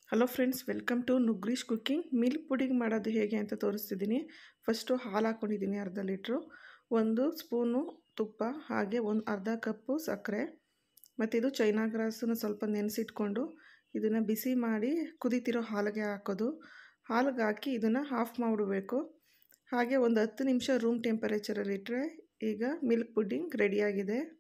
Hello friends, welcome to ನುಗ್ರೀಶ್ cooking. Milk pudding ಮಾಡೋದು ಹೇಗೆ ಅಂತ ತೋರಿಸ್ತಿದ್ದೀನಿ. ಫಸ್ಟು ಹಾಲು ಹಾಕ್ಕೊಂಡಿದ್ದೀನಿ ಅರ್ಧ ಲೀಟ್ರು, 1 ಸ್ಪೂನು ತುಪ್ಪ, ಹಾಗೆ ಅರ್ಧ ಕಪ್ಪು ಸಕ್ಕರೆ, ಮತ್ತು ಇದು ಚೈನಾಗ್ರಾಸನ್ನು ಸ್ವಲ್ಪ ನೆನೆಸಿಟ್ಕೊಂಡು ಇದನ್ನು ಬಿಸಿ ಮಾಡಿ ಕುದೀತಿರೋ ಹಾಲಿಗೆ ಹಾಕೋದು. ಹಾಲಿಗೆ ಹಾಕಿ ಇದನ್ನು ಆಫ್ ಮಾಡಿಬಿಡಬೇಕು. ಹಾಗೆ ಒಂದು 10 ನಿಮಿಷ ರೂಮ್ ಟೆಂಪರೇಚರಲ್ಲಿ ಇಟ್ಟರೆ ಈಗ ಮಿಲ್ಕ್ ಪುಡಿಂಗ್ ರೆಡಿಯಾಗಿದೆ.